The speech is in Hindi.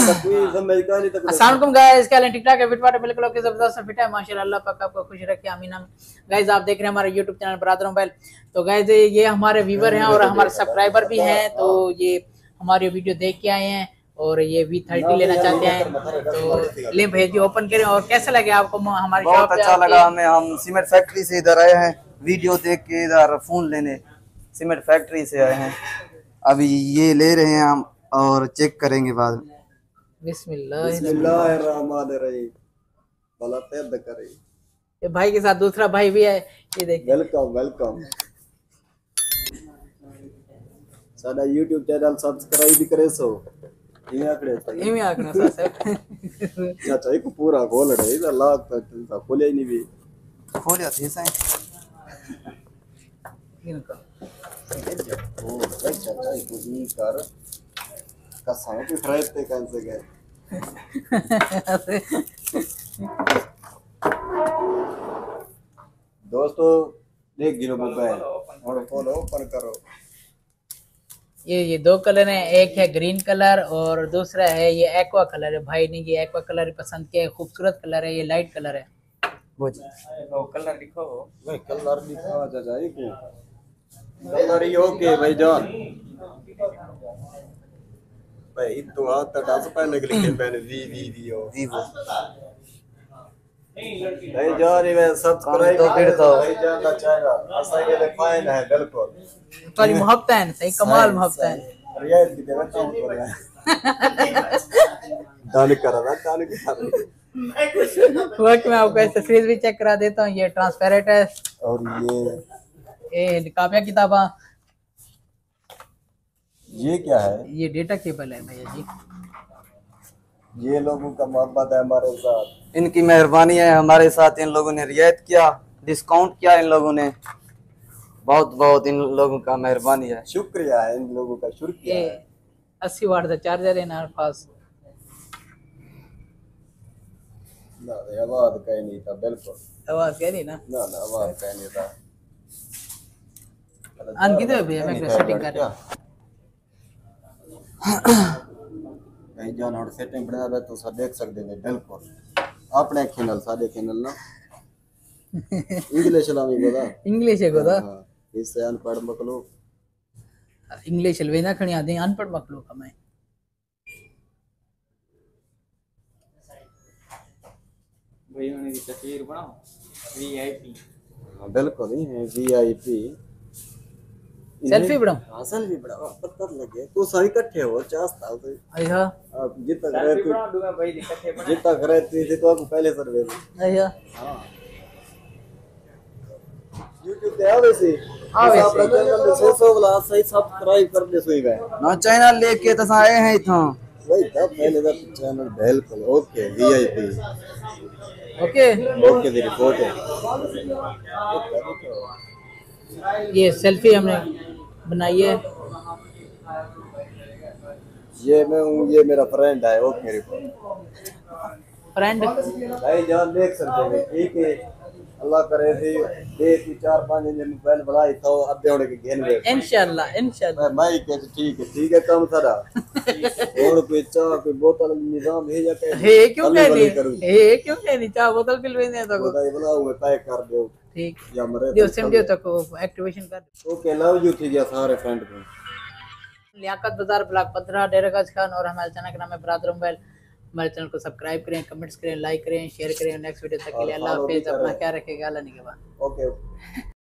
अस्सलाम गाइस, क्या हाल है? ठीक ठाक है? फिट फाट बिल्कुल ओके, जबरदस्त फिट है माशाल्लाह। अल्लाह पाक आपको खुश रखे, आमीन आमीन। गाइस आप देख रहे हैं हमारे YouTube चैनल ब्रदर मोबाइल। तो गाइस ये हमारे व्यूवर हैं और हमारे सब्सक्राइबर भी हैं, तो ये हमारी वीडियो देख के आए हैं और ये V30 लेना चाहते हैं। तो ले भेज दिए, ओपन करें। और कैसा लगे आपको हमारी शॉप? बहुत अच्छा लगा हमें। हम सीमेंट फैक्ट्री से इधर आए हैं, वीडियो देख के इधर फोन लेने सीमेंट फैक्ट्री से आए हैं। अभी ये ले रहे हैं हम और चेक करेंगे बाद में। बिस्मिल्लाहिर्रहमानिर्रहीम। भला पैदा करे। ये भाई के साथ दूसरा भाई भी है, ये देखिए। Welcome welcome. साडा YouTube चैनल सब्सक्राइब भी करे सो इमे आकड़े चाचा एक पूरा खोल रहे इधर लाग तक खोले ही नहीं भी खोलिया थे साईं इनका ओ चाचा एक ही कर कसाए के फ्राइड पे कौन से गए दोस्तों देख गिरो मोबाइल और फॉलो ओपन करो। ये दो कलर हैं, एक है ग्रीन कलर और दूसरा है ये एक्वा कलर है। भाई ने ये एक्वा कलर पसंद किया है, खूबसूरत कलर है, ये लाइट कलर है। वो कलर दिखो भाई कलर दिखा चाचा एक कलर ही ओके भाई जान भाई तो आता डांस पहले के लिए पहले वी वीवो भाई जान ये सब्सक्राइब तो फिर तो भाई जानना चाहेगा ऐसा ये ले फाइन है बिल्कुल तुम्हारी मोहब्बत है सही, कमाल मोहब्बत है। रियायत की देना काम कर रहा है दान कर रहा दान की वक्त में आपको तस्वीर भी चेक करा देता हूँ। ये ट्रांसपेरेंट है और ये कापिया किताबा। ये क्या है? ये डेटा केबल है भैया जी। ये लोगों का मोहब्बत है हमारे साथ, इनकी मेहरबानी है हमारे साथ। इन लोगों ने रियायत किया, डिस्काउंट किया इन लोगों ने। बहुत बहुत इन लोगों का मेहरबानी है, शुक्रिया है इन लोगों का, शुक्रिया है। 80 वाट का चार्जर है ना पास ना आवाज कहीं नहीं था, बिल्कुल आवाज कह रही ना ना आवाज कहीं नहीं था। अन किधर भैया मैं सेटिंग कर रहा हूं। भाई जान और सेटिंग बना रहा तो सब देख सकते हैं बिल्कुल अपने चैनल सारे चैनल ना इंग्लिश लामी गोदा इंग्लिश है गोदा इससे अनपढ़ मकलो इंग्लिश लेना खणी आदे अनपढ़ मकलो कमाए। भाई उन्हें की तस्वीर बनाओ वीआईपी। हां बिल्कुल ही है वीआईपी। सेल्फी बनाओ। हां सेल्फी बनाओ पता लगे तो सारी इकट्ठे हो चाहता हो अच्छा आप जितना करे तू बना दूंगा भाई इकट्ठे बना जितना करे तू तो आपको पहले सर्वे अच्छा हां YouTube पे आवे से आवे से 600 वाला सही सब्सक्राइब कर दे सोई गए ना चैनल लेके तो आए हैं इथों। वही था पहले का चैनल बिल्कुल okay VIP okay okay the report है। ये सेल्फी हमने बनाई है। ये मैं हूँ, ये मेरा फ्रेंड है ओके रिपोर्ट फ्रेंड भाई जान देख सकते हैं ठीक है। अल्लाह करे थी दे 4-5 दिन मोबाइल बढ़ाई तो अब होने के घेन में इंशाल्लाह मैं के ठीक है काम सारा और कोई चाह कोई बोतल निजाम है या के हे क्यों कहनी चाह बोतल पिल भेजने तो बताइए बनाओ पैक कर दो ठीक या मरे दियो सिम दियो तक एक्टिवेशन कर। ओके लव यू थी गया सारे फ्रेंड को। लियाकत बाजार ब्लॉक 15 डेरागाज खान और हमारे चैनल का नाम है ब्रदर मोबाइल। हमारे चैनल को सब्सक्राइब करें, कमेंट्स करें, लाइक करें, शेयर करें। नेक्स्ट वीडियो तक के लिए अल्लाह हाफिज़। अपना क्या रखेगा अल्लाह निगहबान। ओके